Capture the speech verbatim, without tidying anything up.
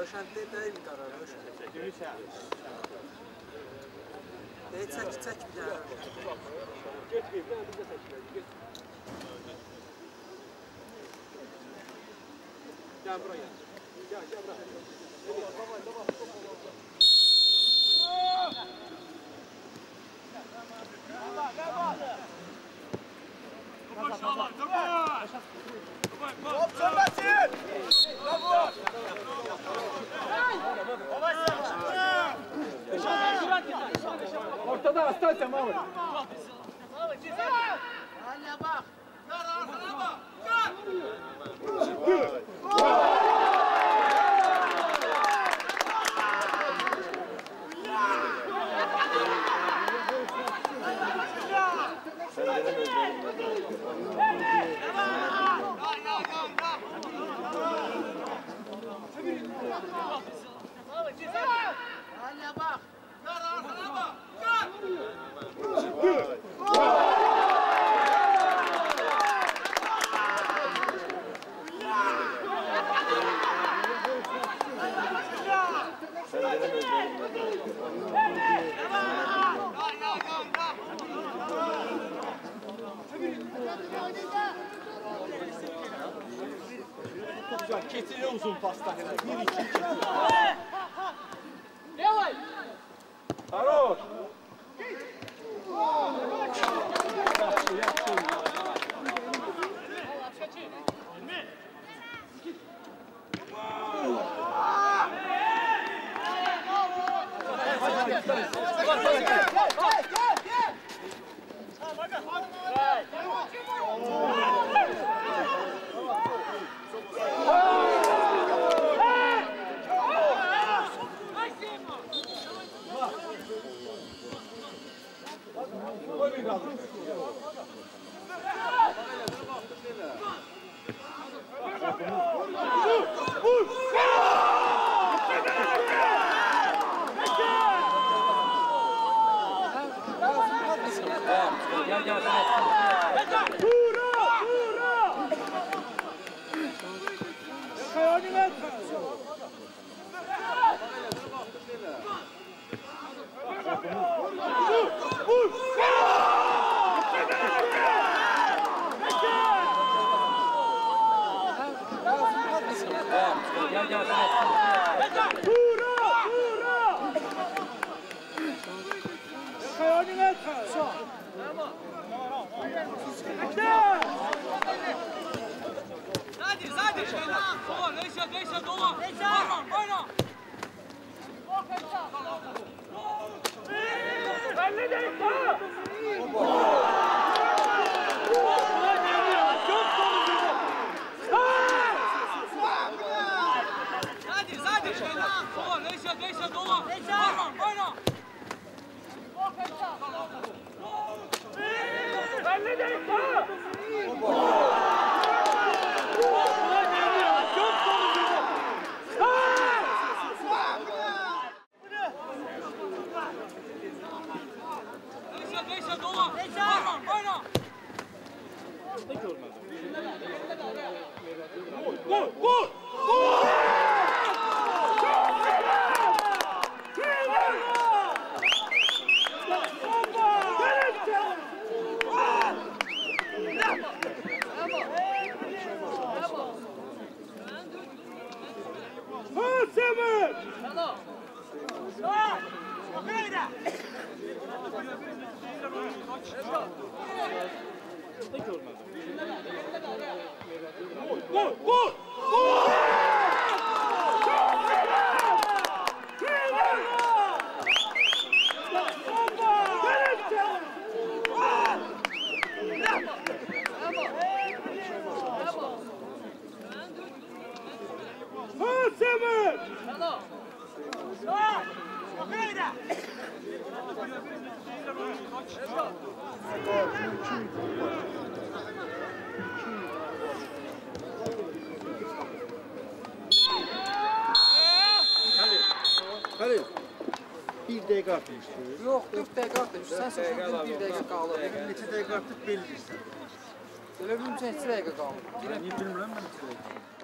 Röşəndə deyil qarar, Röşəndə. Deyil, çək, çək bir dənə. Get, bir dənə biz də çəkilədik, get. Gəl bura gəl. Gəl, gəl bura. Davay, davay, davay. Davay, davay. Maşallah, davay. Hop, çömbəsin! Davay! Ortada astansiya Mahmud. Hala bak. Gel arkana bak. Gel. Hala bak. Gel arkana bak. Gel. Keçirir uzun pasta. Bir iki iki. Давай. Хорош. Сзади, сзади! О, Леся, Леся, дома! Война, война! Сзади, сзади! О, Леся, Леся, дома! Война, война! Leysa, Leysa, dola! Vayna, vayna! Ne görmedim? Gol, gol! Ne görmedim? Gol, gol! Gol! Halil, bir dəqiqə atmışdır. Yox, dörd dəqiqə atmışdır. Sən sözün bir dəqiqə qalır. Neçə dəqiqə atıb belli istədim. Elə bilmirəm, neçə dəqiqə qalır. Bilmirəm, mən neçə dəqiqə.